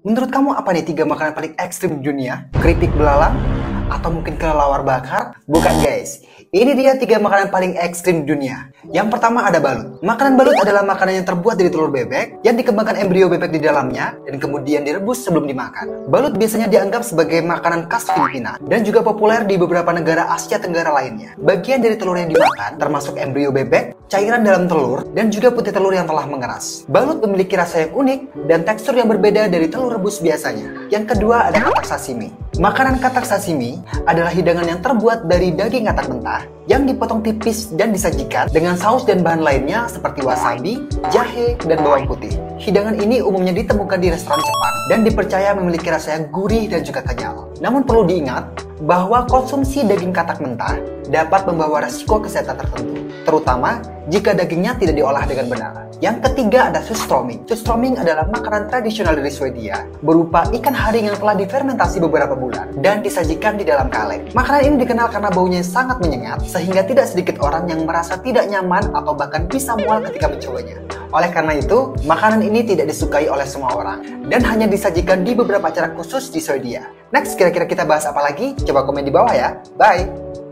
Menurut kamu apa nih 3 makanan paling ekstrim di dunia? Keripik belalang? Atau mungkin kelelawar bakar? Bukan guys, ini dia 3 makanan paling ekstrim di dunia. Yang pertama ada balut. Makanan balut adalah makanan yang terbuat dari telur bebek yang dikembangkan embrio bebek di dalamnya dan kemudian direbus sebelum dimakan. Balut biasanya dianggap sebagai makanan khas Filipina dan juga populer di beberapa negara Asia Tenggara lainnya. Bagian dari telur yang dimakan termasuk embrio bebek, cairan dalam telur, dan juga putih telur yang telah mengeras. Balut memiliki rasa yang unik dan tekstur yang berbeda dari telur rebus biasanya. Yang kedua ada katak sashimi. Makanan katak sashimi adalah hidangan yang terbuat dari daging katak mentah yang dipotong tipis dan disajikan dengan saus dan bahan lainnya seperti wasabi, jahe, dan bawang putih. Hidangan ini umumnya ditemukan di restoran Jepang dan dipercaya memiliki rasa yang gurih dan juga kenyal. Namun perlu diingat bahwa konsumsi daging katak mentah dapat membawa resiko kesehatan tertentu, terutama jika dagingnya tidak diolah dengan benar. Yang ketiga ada surströmming. Surströmming adalah makanan tradisional dari Swedia, berupa ikan haring yang telah difermentasi beberapa bulan dan disajikan di dalam kaleng. Makanan ini dikenal karena baunya sangat menyengat, sehingga tidak sedikit orang yang merasa tidak nyaman atau bahkan bisa mual ketika mencobanya. Oleh karena itu, makanan ini tidak disukai oleh semua orang dan hanya disajikan di beberapa acara khusus di Swedia. Next, kira-kira kita bahas apa lagi? Coba komen di bawah ya. Bye!